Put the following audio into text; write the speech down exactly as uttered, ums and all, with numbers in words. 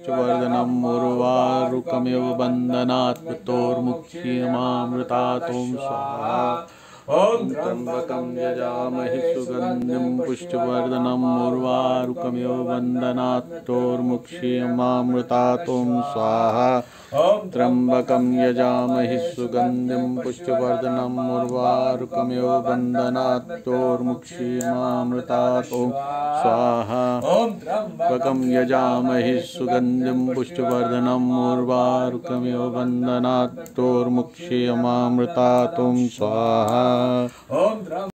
पुष्टिवर्धनम् उर्वारुकमिव बन्धनात् मृतोर्मुक्षीयमामृतात् ॐ स्वाहा। ॐ त्र्यम्बकं यजामहे सुगन्धिं पुष्टिवर्धनम् उर्वारुकमिव बन्धनात् मृतोर्मुक्षीयमामृतात् ॐ स्वाहा। ॐ त्र्यम्बकं यजामहे सुगन्धिं पुष्टिवर्धनम् उर्वारुकमिव बन्धनात् मृतोर्मुक्षीयमामृतात् ॐ स्वाहा। ॐ त्र्यम्बकं यजामहे सुगन्धिं पुष्टिवर्धनम् उर्वारुकमिव बन्धनात् मृतोर्मुक्षीयमामृतात् ॐ स्वाहा। ॐ